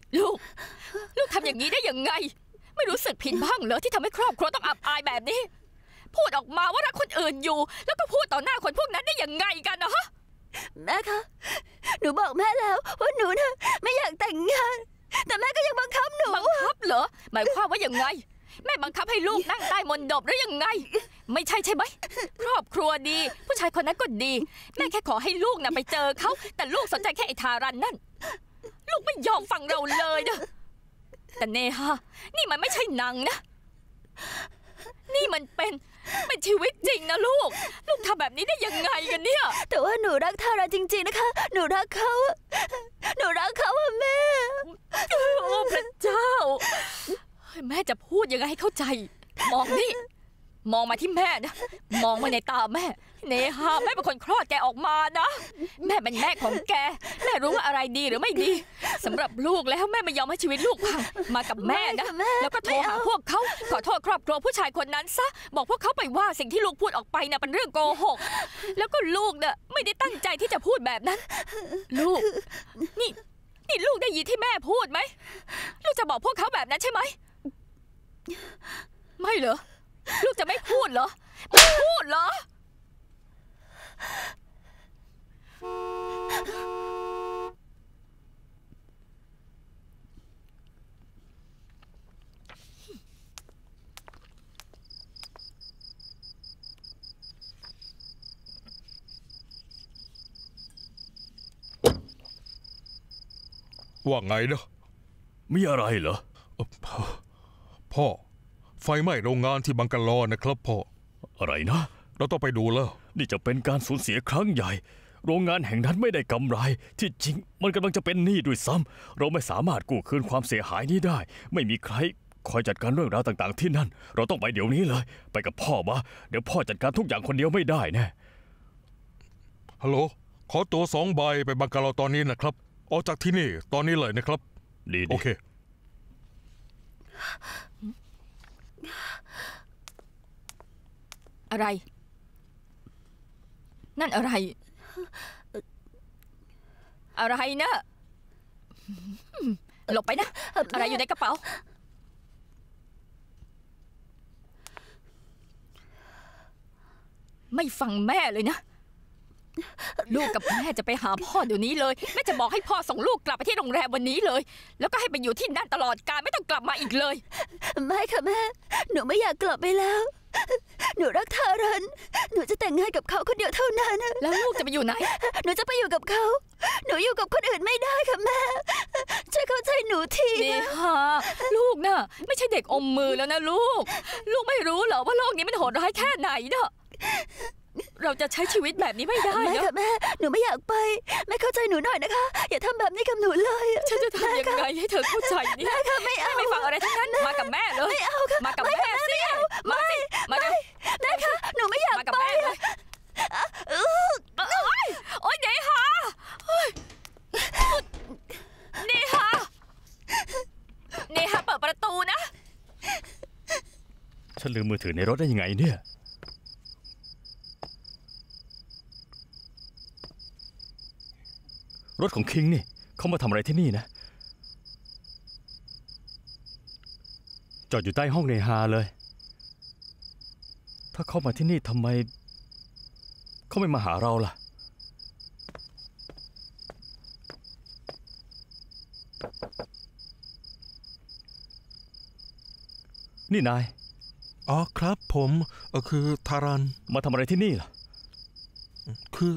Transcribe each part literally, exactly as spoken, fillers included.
ลูกลูกทำอย่างนี้ได้ยังไงไม่รู้สึกผิดบ้างเหรอที่ทำให้ครอบครัวต้องอับอายแบบนี้พูดออกมาว่ารักคนอื่นอยู่แล้วก็พูดต่อหน้าคนพวกนั้นได้ยังไงกันนะฮะแม่คะหนูบอกแม่แล้วว่าหนูน่ะไม่อยากแต่งงานแต่แม่ก็ยังบังคับหนูบังคับเหรอหมายความว่ายังไงแม่บังคับให้ลูกนั่งใต้มนดบหรือยังไงไม่ใช่ใช่ไหมครอบครัวดีผู้ชายคนนั้นก็ดีแม่แค่ขอให้ลูกน่ะไปเจอเขาแต่ลูกสนใจแค่ไอ้ทารันนั่นลูกไม่ยอมฟังเราเลยนะแต่เนฮานี่มันไม่ใช่หนังนะนี่มันเป็นเป็นชีวิตจริงนะลูกลูกทำแบบนี้ได้ยังไงกันเนี่ยแต่ว่าหนูรักทารันจริงๆนะคะหนูรักเขาหนูรักเขาอะแม่โอ้พระเจ้าแม่จะพูดยังไงให้เข้าใจมองนี่มองมาที่แม่นะมองมาในตาแม่เนฮาแม่เป็นคนคลอดแกออกมานะแม่เป็นแม่ของแกแม่รู้ว่าอะไรดีหรือไม่ดีสำหรับลูกแล้วแม่ไม่ยอมให้ชีวิตลูกพังมากับแม่นะแล้วก็โทรหาพวกเขาขอโทษครอบครัวผู้ชายคนนั้นซะบอกพวกเขาไปว่าสิ่งที่ลูกพูดออกไปน่ะเป็นเรื่องโกหกแล้วก็ลูกน่ะไม่ได้ตั้งใจที่จะพูดแบบนั้นลูกนี่นี่ลูกได้ยินที่แม่พูดไหมลูกจะบอกพวกเขาแบบนั้นใช่ไหมไม่เหรอลูกจะไม่พูดเหรอไม่พูดเหรอว่าไงนะมีอะไรเหรอพ่อไฟไหม้โรงงานที่บังกะลอนะครับพ่ออะไรนะเราต้องไปดูแล้วนี่จะเป็นการสูญเสียครั้งใหญ่โรงงานแห่งนั้นไม่ได้กำไรที่จริงมันกำลังจะเป็นหนี้ด้วยซ้ำเราไม่สามารถกู้คืนความเสียหายนี้ได้ไม่มีใครคอยจัดการเรื่องราวต่างๆที่นั่นเราต้องไปเดี๋ยวนี้เลยไปกับพ่อมาเดี๋ยวพ่อจัดการทุกอย่างคนเดียวไม่ได้แน่ฮัลโหลขอตัวสองใบไปบังกะลอตอนนี้นะครับออกจากที่นี่ตอนนี้เลยนะครับดีโอเคอะไรนั่นอะไรอะไรนะหลบไปนะอะไรอยู่ในกระเป๋าไม่ฟังแม่เลยนะลูกกับแม่จะไปหาพ่อเดี๋ยวนี้เลยแม่จะบอกให้พ่อส่งลูกกลับไปที่โรงแรมวันนี้เลยแล้วก็ให้ไปอยู่ที่นั่นตลอดกาลไม่ต้องกลับมาอีกเลยไม่ค่ะแม่หนูไม่อยากกลับไปแล้วหนูรักทารันหนูจะแต่งงานกับเขาคนเดียวเท่านั้นแล้วลูกจะไปอยู่ไหนหนูจะไปอยู่กับเขาหนูอยู่กับคนอื่นไม่ได้ค่ะแม่ช่วยเข้าใจหนูทีเนฮาลูกน่ะไม่ใช่เด็กอมมือแล้วนะลูกลูกไม่รู้เหรอว่าโลกนี้มันโหดร้ายแค่ไหนเนาะเราจะใช้ชีวิตแบบนี้ไม่ได้นะแม่ค่ะแม่หนูไม่อยากไปแม่เข้าใจหนูหน่อยนะคะอย่าทำแบบนี้กับหนูเลยฉันจะทำยังไงให้เธอเข้าใจนี่แม่ค่ะไม่เอาไม่ฟังอะไรทั้งนั้นมากับแม่เลยไม่เอาค่ะมากับแม่สิมาสิมาสิแม่ค่ะหนูไม่อยากไปเลยโอ๊ยเนฮาเนฮาเนฮาเปิดประตูนะฉันลืมมือถือในรถได้ยังไงเนี่ยรถของคิงนี่เขามาทำอะไรที่นี่นะจอดอยู่ใต้ห้องเนฮาเลยถ้าเข้ามาที่นี่ทำไมเขาไม่มาหาเราล่ะนี่นายอ๋อครับผมเออคือทารันมาทำอะไรที่นี่ล่ะคือ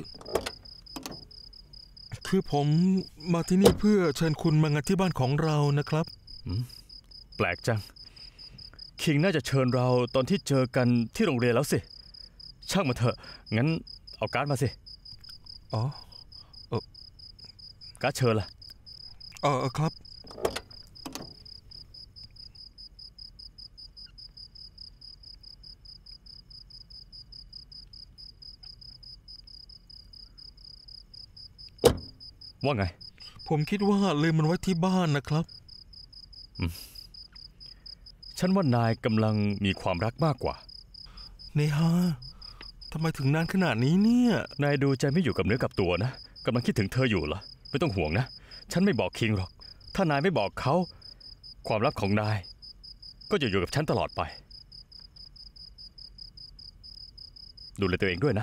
คือผมมาที่นี่เพื่อเชิญคุณมางานที่บ้านของเรานะครับแปลกจังคิงน่าจะเชิญเราตอนที่เจอกันที่โรงเรียนแล้วสิช่างมาเถอะงั้นเอาการ์ดมาสิอ๋อเออการ์ดเชิญล่ะเออครับว่าไงผมคิดว่าลืมมันไว้ที่บ้านนะครับฉันว่านายกำลังมีความรักมากกว่าเนฮาทำไมถึงนานขนาดนี้เนี่ยนายดูใจไม่อยู่กับเนื้อกับตัวนะกำลังคิดถึงเธออยู่เหรอไม่ต้องห่วงนะฉันไม่บอกคิงหรอกถ้านายไม่บอกเขาความลับของนายก็จะอยู่กับฉันตลอดไปดูแลตัวเองด้วยนะ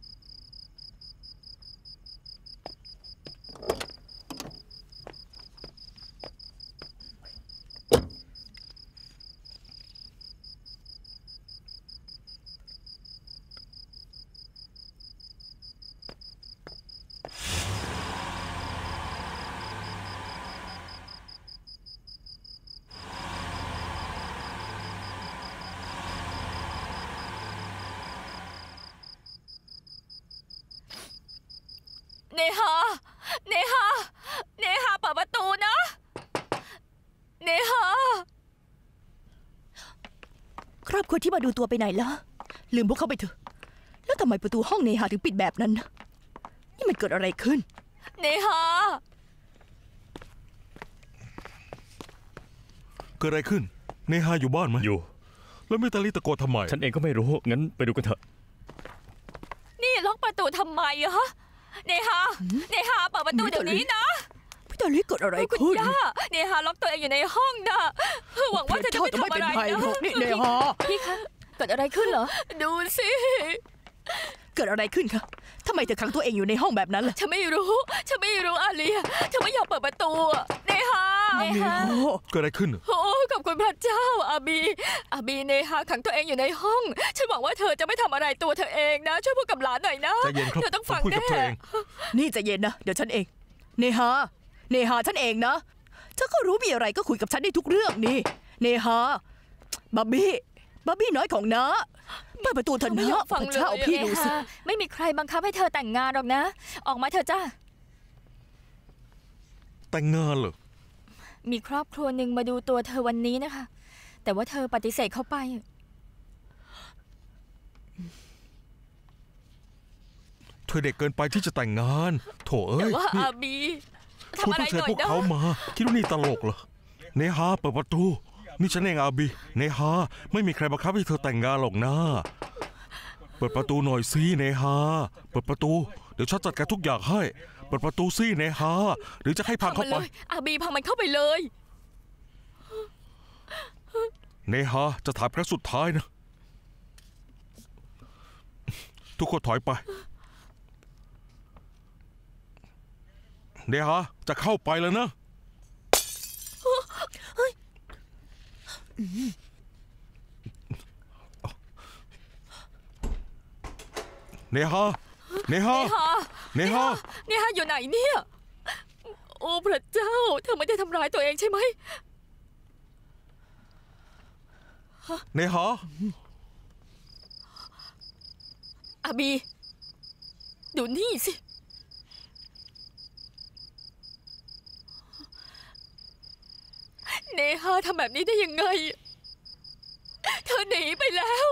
เนหาเนหาเนหาเปิดประตูนะเนหาครอบครัวที่มาดูตัวไปไหนล่ะลืมพวกเขาไปเถอะแล้วทำไมประตูห้องเนหาถึงปิดแบบนั้นนะนี่มันเกิดอะไรขึ้นเนหาเกิดอะไรขึ้นเนหาอยู่บ้านไหมอยู่แล้วมิตาลีตะโกนทำไมฉันเองก็ไม่รู้งั้นไปดูกันเถอะนี่ล็อกประตูทำไมอะฮะเนหาเนหาเปิดประตูเดี๋ยวนี้นะพี่ตาลีเกิดอะไรขึ้นคุณย่าเนหาล็อกตัวเองอยู่ในห้องนะหวังว่าเธอจะไม่ทำอะไรนะนี่เนหาพี่คะเกิดอะไรขึ้นเหรอดูสิเกิดอะไรขึ้นคะทำไมเธอขังตัวเองอยู่ในห้องแบบนั้นล่ะฉันไม่รู้ฉันไม่รู้อาเลียฉันไม่ยอมเปิดประตูเนหาเนหาเกิดอะไรขึ้นโอ้ขอบคุณพระเจ้าอาบีอาบีเนหาขังตัวเองอยู่ในห้องฉันหวังว่าเธอจะไม่ทำอะไรตัวเธอเองนะช่วยพูดกับหลานหน่อยนะใจเย็นครับเธอต้องฟังแน่นี่ใจเย็นนะเดี๋ยวฉันเองเนหาเนหาฉันเองนะเธอก็รู้มีอะไรก็คุยกับฉันได้ทุกเรื่องนี่เนหาบับบี้บับบี้น้อยของน้าเปิดประตูเถอะนะพระเจ้าพี่ดูสิไม่มีใครบังคับให้เธอแต่งงานหรอกนะออกมาเถอะจ้าแต่งงานเหรอมีครอบครัวหนึ่งมาดูตัวเธอวันนี้นะคะแต่ว่าเธอปฏิเสธเข้าไปเธอเด็กเกินไปที่จะแต่งงานโถเอ้ยแต่ว่าอาบีทำอะไรหน่อยนะพวกเขามาคิดว่านี่ตลกเหรอเนหาเปิดประตูนี่ฉันเองอาบีเนหาไม่มีใครบังคับให้เธอแต่งงานหรอกนะเปิดประตูหน่อยสิเนหาเปิดประตูเดี๋ยวฉันจัดการทุกอย่างให้เปิดประตูสิเนหาหรือจะให้พังเข้าไปอาบีพังมันเข้าไปเลยเนหาจะถ่ายครั้งสุดท้ายนะทุกคนถอยไปเนหาจะเข้าไปแล้วนะเนหาเนหาเนหาเนหาอยู่ไหนเนี่ยโอ้พระเจ้าเธอไม่ได้ทำร้ายตัวเองใช่ไหมเนหาอาบีดูนี่สิเนหาทำแบบนี้ได้ยังไงเธอหนีไปแล้ว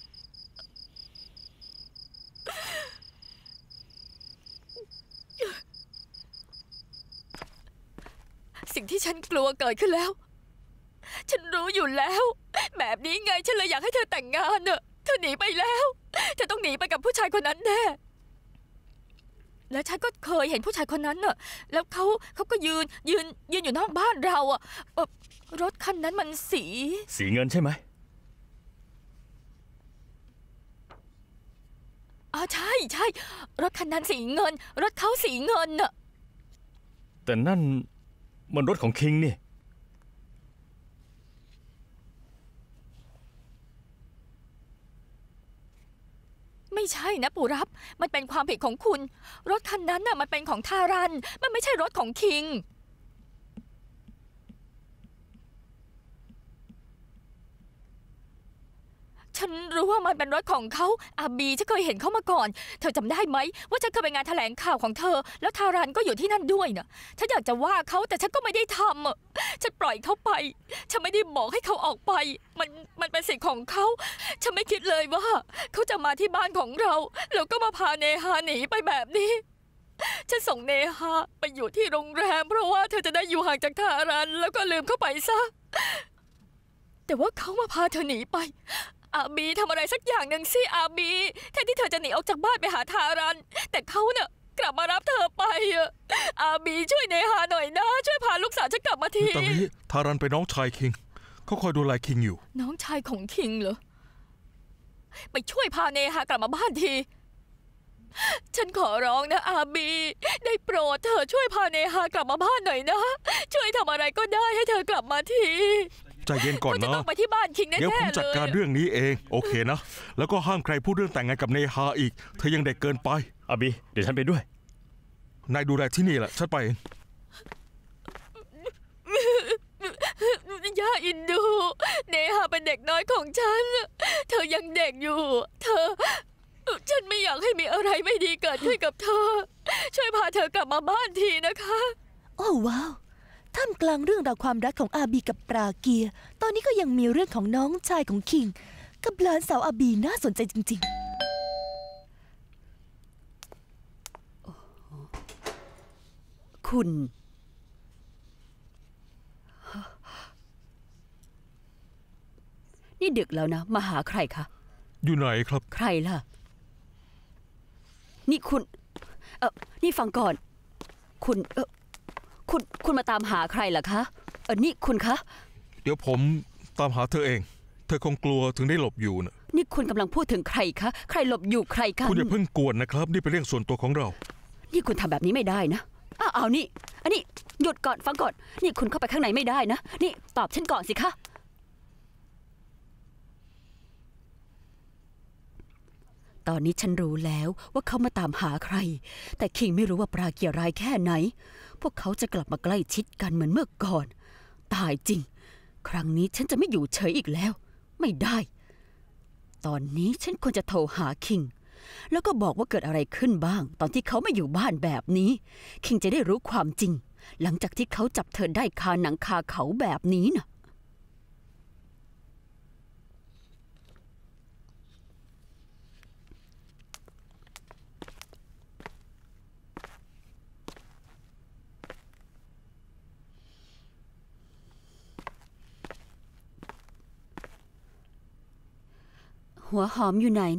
สิ่งที่ฉันกลัวเกิดขึ้นแล้วฉันรู้อยู่แล้วแบบนี้ไงฉันเลยอยากให้เธอแต่งงานเนอะเธอหนีไปแล้วเธอต้องหนีไปกับผู้ชายคนนั้นแน่และฉันก็เคยเห็นผู้ชายคนนั้นน่ะแล้วเขาเขาก็ยืนยืนยืนอยู่นอกบ้านเราอ่ะรถคันนั้นมันสีสีเงินใช่ไหมอ๋อใช่ใช่รถคันนั้นสีเงินรถเขาสีเงินน่ะแต่นั่นมันรถของคิงนี่ไม่ใช่นะปู่รับมันเป็นความผิดของคุณรถคันนั้นน่ะมันเป็นของทารันมันไม่ใช่รถของคิงฉันรู้ว่ามันเป็นรถของเขาอาบีฉันเคยเห็นเขามาก่อนเธอจำได้ไหมว่าฉันเคยไปงานแถลงข่าวของเธอแล้วทารันก็อยู่ที่นั่นด้วยนะฉันอยากจะว่าเขาแต่ฉันก็ไม่ได้ทำฉันปล่อยเขาไปฉันไม่ได้บอกให้เขาออกไปมันมันเป็นสิทธิ์ของเขาฉันไม่คิดเลยว่าเขาจะมาที่บ้านของเราแล้วก็มาพาเนหาหนีไปแบบนี้ฉันส่งเนหาไปอยู่ที่โรงแรมเพราะว่าเธอจะได้อยู่ห่างจากทารันแล้วก็ลืมเข้าไปซะแต่ว่าเขามาพาเธอหนีไปอาบีทำอะไรสักอย่างหนึ่งสิอาบีแทนที่เธอจะหนีออกจากบ้านไปหาทารันแต่เขาเนี่ยกลับมารับเธอไปอาบีช่วยเนหาหน่อยนะช่วยพาลูกสาวฉันกลับมาทีมิตาลิทารันเป็นน้องชายคิงเขาคอยดูแลคิงอยู่น้องชายของคิงเหรอไปช่วยพาเนฮากลับมาบ้านที ฉันขอร้องนะอาบีได้โปรดเธอช่วยพาเนฮากลับมาบ้านหน่อยนะช่วยทำอะไรก็ได้ให้เธอกลับมาทีใจเย็นก่อนเขาจะนะต้องไปที่บ้านคิงแน่ๆเดี๋ยวผมเลยจัดการเรื่องนี้เองโอเคนะแล้วก็ห้ามใครพูดเรื่องแต่งงานกับเนฮาอีกเธอยังเด็กเกินไปอาบีเดี๋ยวฉันไปด้วยนายดูแลที่นี่แหละฉันไปเองย่าอินดูเนฮาเป็นเด็กน้อยของฉันเธอยังเด็กอยู่เธอฉันไม่อยากให้มีอะไรไม่ดีเกิดขึ้นกับเธอช่วยพาเธอกลับมาบ้านทีนะคะโอ้ว้าวท่ามกลางเรื่องราวความรักของอาบีกับปราเกีย ตอนนี้ก็ยังมีเรื่องของน้องชายของคิงกับหลานสาวอาบีน่าสนใจจริงๆ คุณ นี่ดึกแล้วนะ มาหาใครคะอยู่ไหนครับใครล่ะ นี่คุณ เออนี่ฟังก่อน คุณ เออคุณ คุณมาตามหาใครล่ะคะ เออนี่คุณคะเดี๋ยวผมตามหาเธอเอง เธอคงกลัวถึงได้หลบอยู่นะนี่คุณกำลังพูดถึงใครคะ ใครหลบอยู่ใครกันคุณอย่าเพิ่งกวนนะครับ นี่เป็นเรื่องส่วนตัวของเรานี่คุณทำแบบนี้ไม่ได้นะ อ้าวเอานี่ อันนี้หยุดก่อนฟังก่อน นี่คุณเข้าไปข้างในไม่ได้นะ นี่ตอบฉันก่อนสิคะ ตอนนี้ฉันรู้แล้วว่าเขามาตามหาใคร แต่คิงไม่รู้ว่าปราเกียร์ร้ายแค่ไหน พวกเขาจะกลับมาใกล้ชิดกันเหมือนเมื่อก่อน ตายจริง ครั้งนี้ฉันจะไม่อยู่เฉยอีกแล้ว ไม่ได้ ตอนนี้ฉันควรจะโทรหาคิง แล้วก็บอกว่าเกิดอะไรขึ้นบ้าง ตอนที่เขาไม่อยู่บ้านแบบนี้ คิงจะได้รู้ความจริง หลังจากที่เขาจับเธอได้คาหนังคาเขาแบบนี้นะหัวหอมอยู่ไหนนะ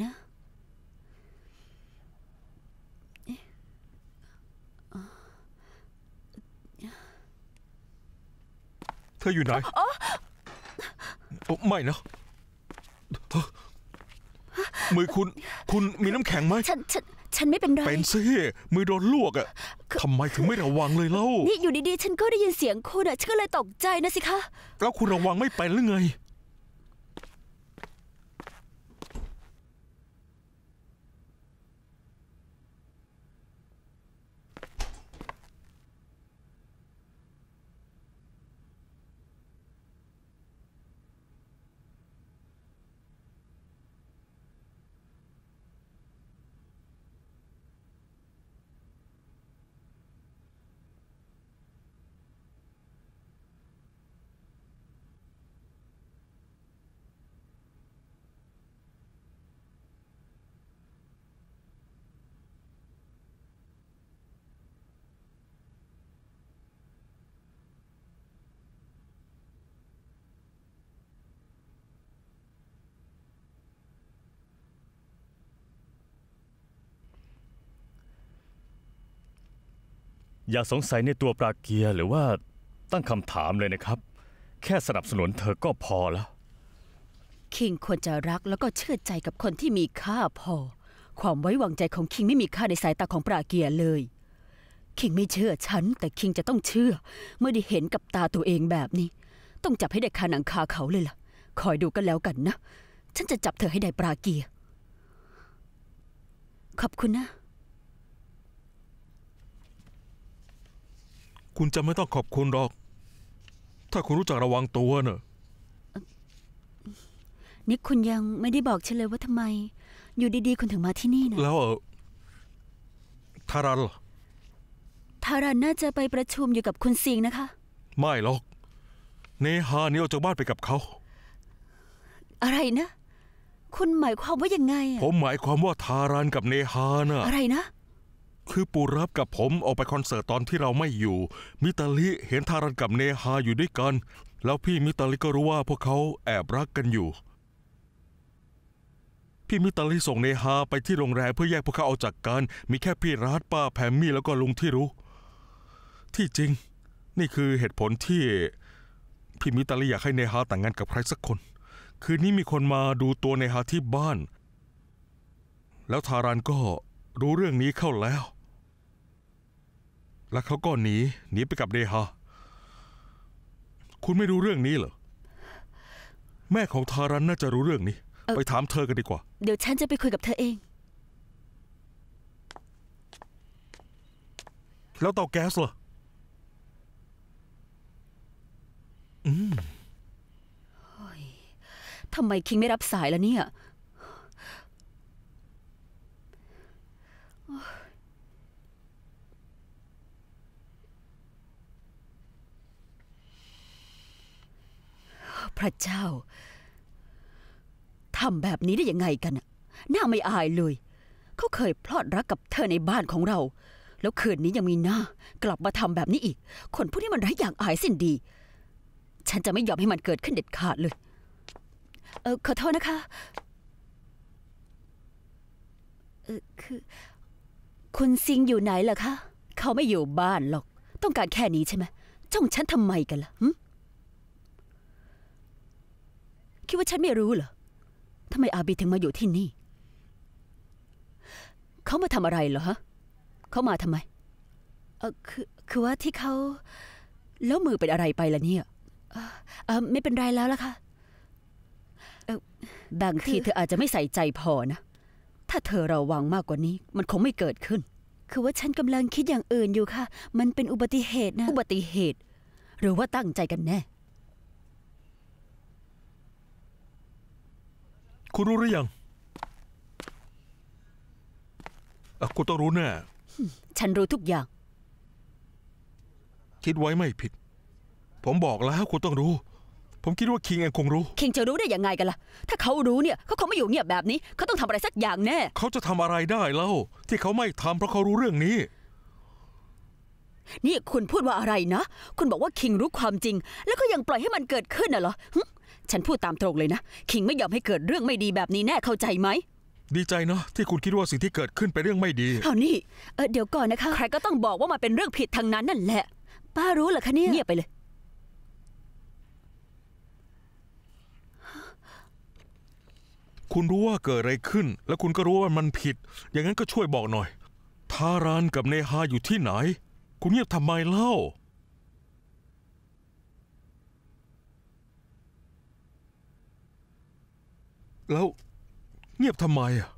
เธออยู่ไหนโอ้ไม่นะมือคุณ คุณมีน้ำแข็งไหมฉัน ฉัน ฉันไม่เป็นไรเป็นสิมือโดนลวกอะทำไมถึงไม่ระวังเลยเล่านี่อยู่ดีๆ ฉันก็ได้ยินเสียงคุณอะฉันก็เลยตกใจนะสิคะแล้วคุณระวังไม่เป็นหรือไงอย่าสงสัยในตัวปราเกียร์หรือว่าตั้งคำถามเลยนะครับ แค่สนับสนุนเธอก็พอแล้วคิงควรจะรักแล้วก็เชื่อใจกับคนที่มีค่าพอ ความไว้วางใจของคิงไม่มีค่าในสายตาของปราเกียร์เลย คิงไม่เชื่อฉันแต่คิงจะต้องเชื่อ เมื่อได้เห็นกับตาตัวเองแบบนี้ ต้องจับให้ได้คาหนังคาเขาเลยล่ะ คอยดูกันแล้วกันนะ ฉันจะจับเธอให้ได้ปราเกียร์ขอบคุณนะคุณจะไม่ต้องขอบคุณหรอก ถ้าคุณรู้จักระวังตัวเนอะนี่คุณยังไม่ได้บอกฉันเลยว่าทำไม อยู่ดีๆคุณถึงมาที่นี่นะแล้วเออทารันล่ะทารันน่าจะไปประชุมอยู่กับคุณซิงนะคะไม่หรอก เนฮานี่ออกจากบ้านไปกับเขาอะไรนะ คุณหมายความว่ายังไงอะผมหมายความว่าทารันกับเนฮาน่ะอะไรนะคือปูรับกับผมออกไปคอนเสิร์ตตอนที่เราไม่อยู่ มิตาลิเห็นทารันกับเนฮาอยู่ด้วยกัน แล้วพี่มิตาลิก็รู้ว่าพวกเขาแอบรักกันอยู่ พี่มิตาลิส่งเนฮาไปที่โรงแรมเพื่อแยกพวกเขาออกจากกัน มีแค่พี่รัฐป้าแพมมี่แล้วก็ลุงที่รู้ ที่จริงนี่คือเหตุผลที่พี่มิตาลีอยากให้เนฮาแต่งงานกับใครสักคนคืนนี้มีคนมาดูตัวเนฮาที่บ้านแล้วทารันก็รู้เรื่องนี้เข้าแล้วและเขาก็หนีหนีไปกับเนฮาคุณไม่รู้เรื่องนี้เหรอแม่ของทารันน่าจะรู้เรื่องนี้ไปถามเธอกันดีกว่าเดี๋ยวฉันจะไปคุยกับเธอเองแล้วเตาแก๊สล่ะอืมทำไมคิงไม่รับสายล่ะเนี่ยพระเจ้าทำแบบนี้ได้ยังไงกันน่ะน่าไม่อายเลยเขาเคยพลอดรักกับเธอในบ้านของเราแล้วคืนนี้ยังมีหน้ากลับมาทำแบบนี้อีกคนพวกนี้มันไร้อย่างอายสิ้นดีฉันจะไม่ยอมให้มันเกิดขึ้นเด็ดขาดเลยเออขอโทษนะคะเออคือคุณซิงอยู่ไหนล่ะคะเขาไม่อยู่บ้านหรอกต้องการแค่นี้ใช่ไหมจ้องฉันทำไมกันล่ะคิดว่าฉันไม่รู้เหรอทำไมอาบีถึงมาอยู่ที่นี่เขามาทำอะไรเหรอฮะเขามาทำไมเออคือคือว่าที่เขาแล้วมือเป็นอะไรไปล่ะเนี่ยเออไม่เป็นไรแล้วล่ะค่ะเออบางทีเธออาจจะไม่ใส่ใจพอนะถ้าเธอระวังมากกว่านี้มันคงไม่เกิดขึ้นคือว่าฉันกำลังคิดอย่างอื่นอยู่ค่ะมันเป็นอุบัติเหตุนะอุบัติเหตุหรือว่าตั้งใจกันแน่คุณรู้หรือยังคุณต้องรู้แน่ฉันรู้ทุกอย่างคิดไว้ไม่ผิดผมบอกแล้วคุณต้องรู้ผมคิดว่าคิงเองคงรู้คิงจะรู้ได้ยังไงกันล่ะถ้าเขารู้เนี่ยเขาคงไม่อยู่เงียบแบบนี้เขาต้องทำอะไรสักอย่างแน่เขาจะทำอะไรได้เล่าที่เขาไม่ทำเพราะเขารู้เรื่องนี้นี่คุณพูดว่าอะไรนะคุณบอกว่าคิงรู้ความจริงแล้วก็ยังปล่อยให้มันเกิดขึ้นน่ะเหรอฉันพูดตามตรงเลยนะคิงไม่ยอมให้เกิดเรื่องไม่ดีแบบนี้แน่เข้าใจไหมดีใจนะที่คุณคิดว่าสิ่งที่เกิดขึ้นเป็นเรื่องไม่ดีเอานี่เออเดี๋ยวก่อนนะคะใครก็ต้องบอกว่ามันเป็นเรื่องผิดทางนั้นนั่นแหละป้ารู้เหรอคะเนี่ยเงียบไปเลยคุณรู้ว่าเกิดอะไรขึ้นแล้วคุณก็รู้ว่ามันผิดอย่างนั้นก็ช่วยบอกหน่อยทารานกับเนฮาอยู่ที่ไหนคุณเงียบทำไมเล่าแล้วเงียบทำไมอ่ะ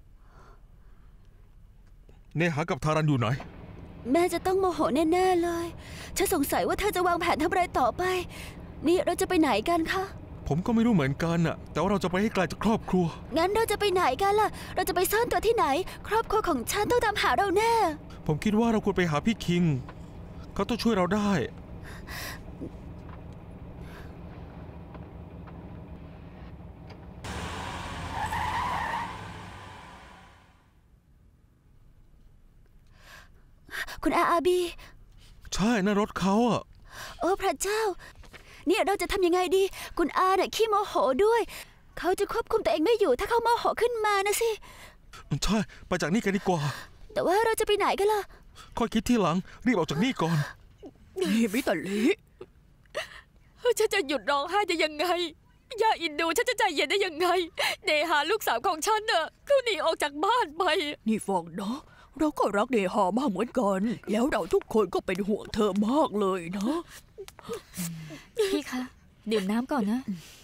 เนฮากับทารันอยู่ไหนแม่จะต้องโมโหแน่ๆเลยฉันสงสัยว่าเธอจะวางแผนทำอะไรต่อไปนี่เราจะไปไหนกันคะผมก็ไม่รู้เหมือนกันน่ะแต่ว่าเราจะไปให้ไกลจากครอบครัวงั้นเราจะไปไหนกันล่ะเราจะไปซ่อนตัวที่ไหนครอบครัวของฉันต้องตามหาเราแน่ผมคิดว่าเราควรไปหาพี่คิงเขาต้องช่วยเราได้คุณอาอาบีใช่น่ารถเขาอ่ะโอ้พระเจ้าเนี่ยเราจะทำยังไงดีคุณอาเนี่ยขี้โมโหด้วยเขาจะควบคุมตัวเองไม่อยู่ถ้าเขาโมโหขึ้นมานะสิใช่ไปจากนี่กันดีกว่าแต่ว่าเราจะไปไหนกันล่ะค่อยคิดที่หลังรีบออกจากนี่ก่อนนี่มิตาลีฉันจะหยุดร้องไห้ได้ยังไงย่าอินดูฉันจะใจเย็นได้ยังไงเนฮาลูกสาวของฉันน่ะเขาหนีออกจากบ้านไปนี่ฟองเนาะเราก็รักเนฮามากเหมือนกันแล้วเราทุกคนก็เป็นห่วงเธอมากเลยนะพี่คะดื่มน้ำก่อนนะ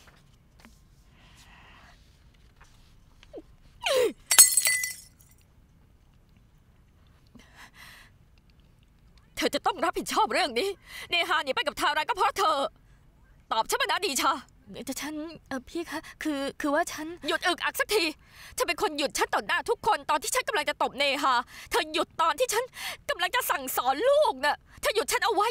เธอจะต้องรับผิดชอบเรื่องนี้เนฮาหนีไปกับทารานก็เพราะเธอตอบฉันมานะดีชาจะฉันเออพี่คะคือคือว่าฉันหยุดอึกอักสักทีฉันเป็นคนหยุดฉันต่อหน้าทุกคนตอนที่ฉันกำลังจะตบเนฮาเธอหยุดตอนที่ฉันกำลังจะสั่งสอนลูกน่ะเธอหยุดฉันเอาไว้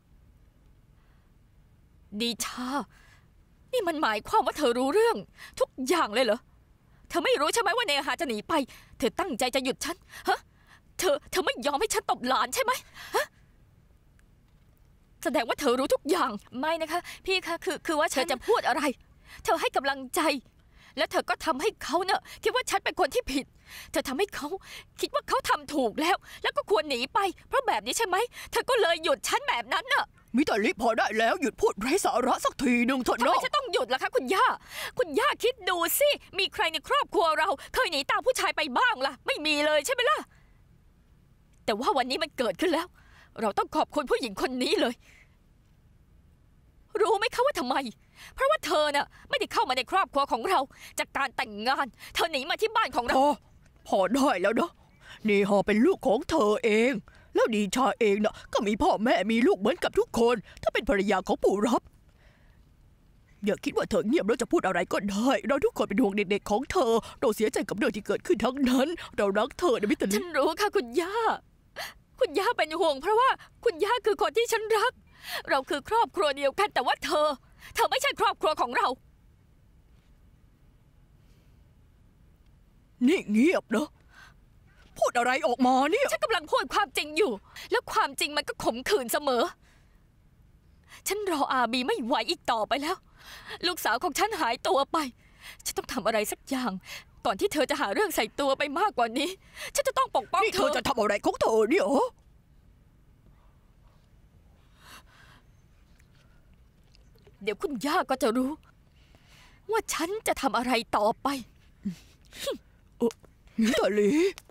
ดีชานี่มันหมายความว่าเธอรู้เรื่องทุกอย่างเลยเหรอเธอไม่รู้ใช่ไหมว่าเนฮาจะหนีไปเธอตั้งใจจะหยุดฉันฮะเธอเธอไม่ยอมให้ฉันตบหลานใช่ไหมฮะแสดงว่าเธอรู้ทุกอย่างไม่นะคะพี่คะคือคือว่าเธอจะพูดอะไรเธอให้กำลังใจแล้วเธอก็ทำให้เขาเนอะคิดว่าฉันเป็นคนที่ผิดเธอทำให้เขาคิดว่าเขาทำถูกแล้วแล้วก็ควรหนีไปเพราะแบบนี้ใช่ไหมเธอก็เลยหยุดฉันแบบนั้นเนอะมิตาลิพอได้แล้วหยุดพูดไร้สาระสักทีหนึ่งเถอะทำไมเนาะฉันต้องหยุดล่ะคะคุณย่า คุณย่าคิดดูสิ มีใครในครอบครัวเราเคยหนีตามผู้ชายไปบ้างล่ะ ไม่มีเลยใช่ไหมล่ะ แต่ว่าวันนี้มันเกิดขึ้นแล้ว เราต้องขอบคุณผู้หญิงคนนี้เลย รู้ไหมคะว่าทำไม เพราะว่าเธอน่ะไม่ได้เข้ามาในครอบครัวของเรา จากการแต่งงาน เธอหนีมาที่บ้านของเราพอพอได้แล้วนะเนฮาเป็นลูกของเธอเอง แล้วดีชาเองนะก็มีพ่อแม่มีลูกเหมือนกับทุกคนถ้าเป็นภรรยาของปู่รับอย่าคิดว่าเธอเงียบแล้วจะพูดอะไรก็ได้เราทุกคนเป็นห่วงเด็กๆของเธอเราเสียใจกับเรื่องที่เกิดขึ้นทั้งนั้น เรารักเธอนะมิตรลิฉันรู้ค่ะคุณย่า คุณย่าเป็นห่วงเพราะว่าคุณย่าคือคนที่ฉันรัก เราคือครอบครัวเดียวกันแต่ว่าเธอ เธอไม่ใช่ครอบครัวของเรานี่เงียบนะพูดอะไรออกมาเนี่ยฉันกำลังพูดความจริงอยู่ แล้วความจริงมันก็ขมขื่นเสมอ ฉันรออาบีไม่ไหวอีกต่อไปแล้ว ลูกสาวของฉันหายตัวไป ฉันต้องทำอะไรสักอย่าง ก่อนที่เธอจะหาเรื่องใส่ตัวไปมากกว่านี้ ฉันจะต้องปกป้องนี่เธเธออจะทำอะไรของเธอเนี่ยเหรอเดี๋ยวคุณย่าก็จะรู้ ว่าฉันจะทำอะไรต่อไปมิตาลี